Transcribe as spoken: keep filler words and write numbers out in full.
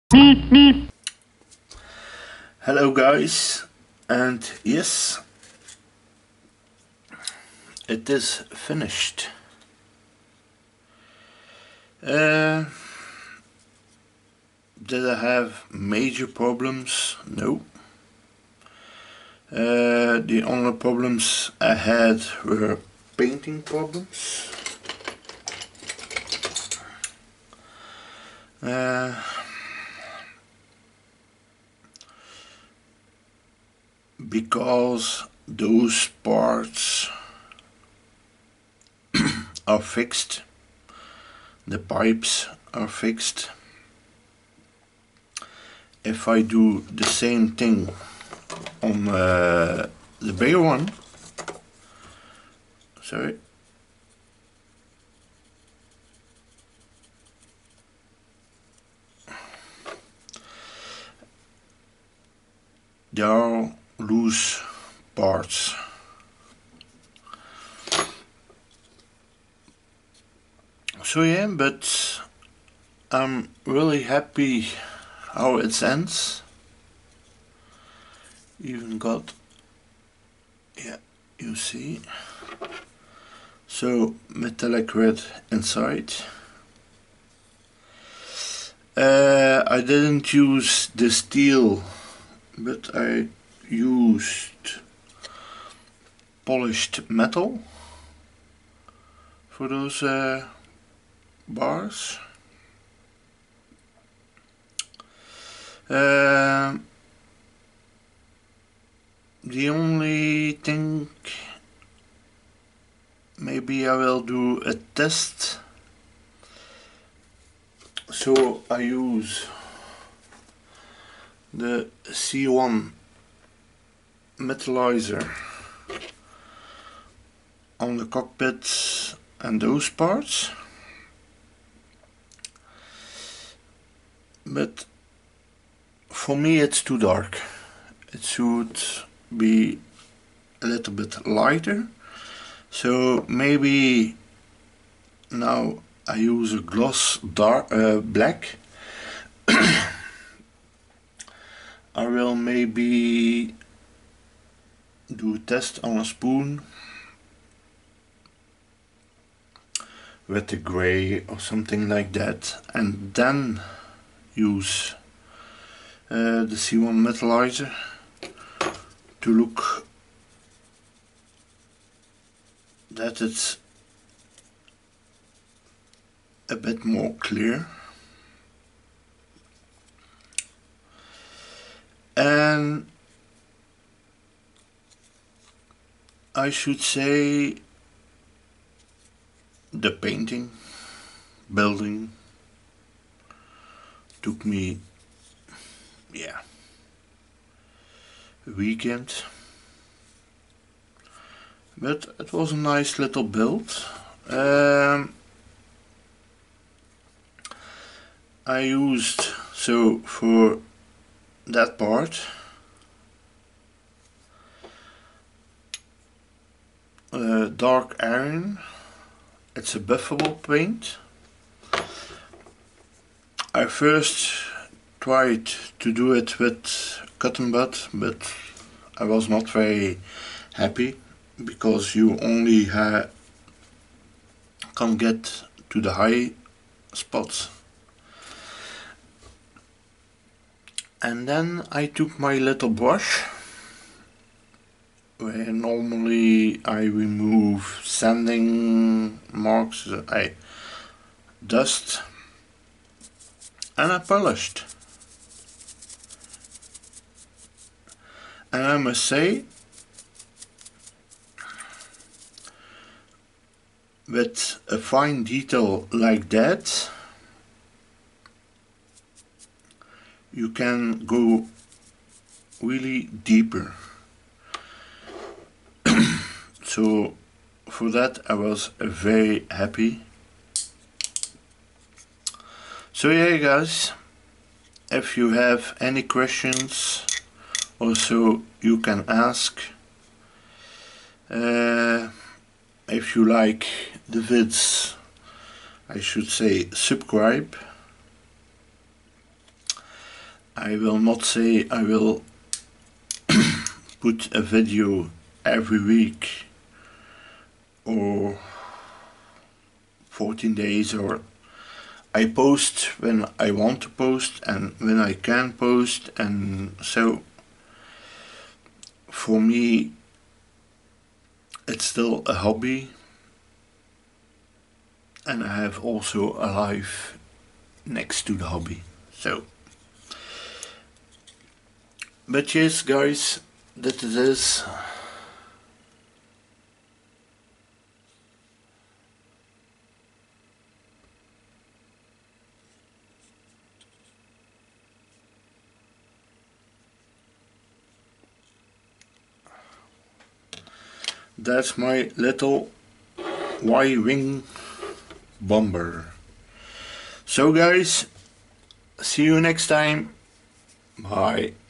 Hello guys, and yes, it is finished. Uh, did I have major problems? No. Uh, the only problems I had were painting problems. Uh, because those parts are fixed, the pipes are fixed. If I do the same thing on uh, the bigger one, sorry, there are loose parts. So yeah, but I'm really happy how it ends. Even got, yeah, you see, so metallic red inside. Uh, I didn't use the steel, but I used polished metal for those uh, bars. Uh, the only thing, maybe I will do a test. So I use the C one metallizer on the cockpit and those parts, but for me it's too dark. It should be a little bit lighter, so maybe now I use a gloss dark uh, black. I will maybe do a test on a spoon with the gray or something like that, and then use uh, the C one metallizer to look that it's a bit more clear. And I should say the painting, building took me, yeah, a weekend. But it was a nice little build. Um, I used, so for that part, uh, dark iron. It's a buffable paint. I first tried to do it with cotton bud, but I was not very happy because you only ha can get to the high spots. And then I took my little brush, where normally I remove sanding marks, I dust, and I polished. And I must say, with a fine detail like that, you can go really deeper. So for that I was very happy. So yeah guys, if you have any questions also you can ask. Uh, if you like the vids, I should say subscribe. I will not say I will put a video every week or fourteen days, or I post when I want to post and when I can post. And so for me it's still a hobby, and I have also a life next to the hobby. So, but yes guys, that it is. That's my little Y-wing bomber. So guys, see you next time. Bye.